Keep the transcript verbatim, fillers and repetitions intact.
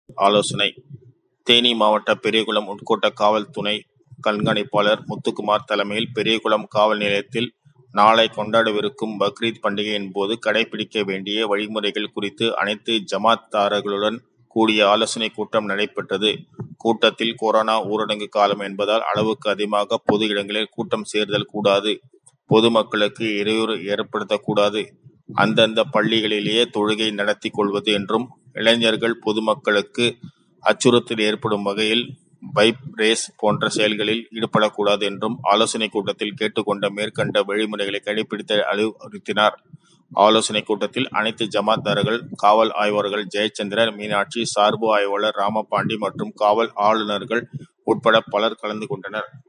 ஆலோசனை. தேனி மாவட்ட பெரியகுளம் உட்கோட்ட காவல் துணை கண்காணிப்பாளர் முத்துக்குமார் தலைமையில் பெரியகுளம் காவல் நிலையத்தில் நாளை கொண்டாடவிருக்கும் பக்ரீத் பண்டிகையின் போது கடைபிடிக்க வேண்டிய வழிமுறைகள் குறித்து அனைத்து ஜமாத்தார்களுடன் கூடிய ஆலோசனை கூட்டம் நடைபெற்றது. கூட்டத்தில் கொரோனா ஊரடங்கு காலம் என்பதால் அளவுக்கு அதிகமாக பொது இடங்களில் கூட்டம் சேர்தல் கூடாது, பொதுமக்களுக்கு இடையூறு ஏற்படுத்தக்கூடாது, அந்தந்த பள்ளிகளிலேயே தொழுகை நடத்தி கொள்வது என்றும், இளைஞர்கள் பொதுமக்களுக்கு அச்சுறுத்தல் ஏற்படும் வகையில் பைப் ரேஸ் போன்ற செயல்களில் ஈடுபடக்கூடாது என்றும் ஆலோசனை கூட்டத்தில் கேட்டுக்கொண்ட மேற்கண்ட வழிமுறைகளை கடைபிடித்த அறிவுறுத்தினார். ஆலோசனை கூட்டத்தில் அனைத்து ஜமாத்தார்கள், காவல் ஆய்வாளர்கள் ஜெயச்சந்திரன், மீனாட்சி, சார்பு ஆய்வாளர் ராமபாண்டி மற்றும் காவல் ஆளுநர்கள் உட்பட பலர் கலந்து கொண்டனர்.